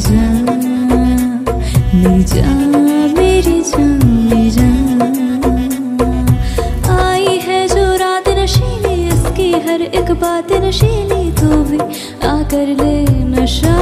जान, मेरी जान, मेरी जान, मेरी जान। आई है जो रात नशीली, इसकी हर एक बात नशीली, तो भी आकर ले नशा।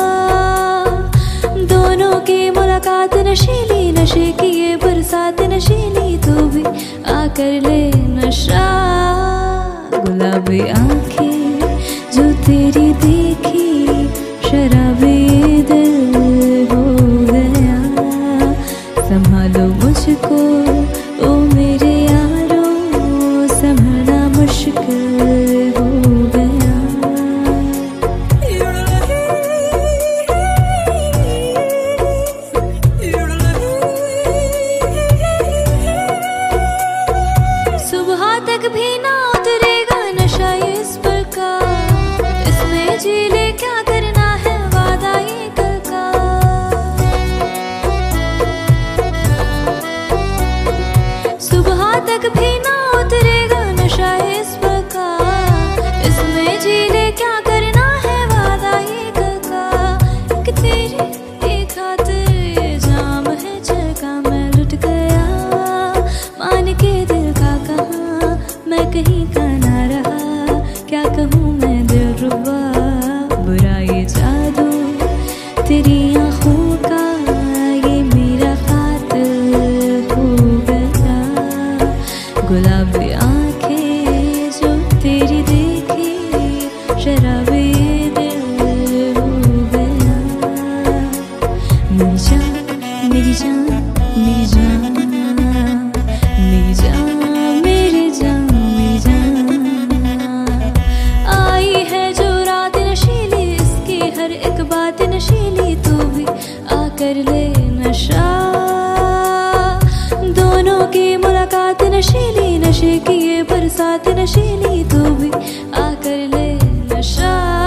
दोनों की मुलाकात नशीली, नशे की ये बरसात नशीली, तो भी आकर ले नशा। गुलाबी आंखें जो तेरी देखी, शराबी दिल हो गया। संभालो मुझको ओ मेरे यारो, संभलना मुश्किल हो गया। सुबह तक भी ना उतरेगा नशा ये इस पल का, इसमें जी ले क्या करना है वादा ये कल का। सुबह तक भी ना उतरेगा नशा ये इस पल का, इसमें जी ले क्या करना है वादा ये कल का। कि तेरी एक खातिर ये जाम है जगह, मैं लुट गया मान के दिल का कहा। मैं कहीं का ना रहा, क्या कहूँ मैं दिलरुबा। बुरा ये जादू तेरी आँखों का, ये मेरा कातिल हो गया। गुलाबी आंखें जो तेरी देखी, शराबी दिल हो गया। मेरी जान, मेरी जान, मेरी जान, मेरी जान, मेरी जान, मेरी जान। आई है जो रात नशीली, इसकी हर एक बात नशीली, तो भी आकर ले नशा। दोनों की मुलाकात नशीली, नशे की ये बरसात नशीली, तो भी आकर ले नशा।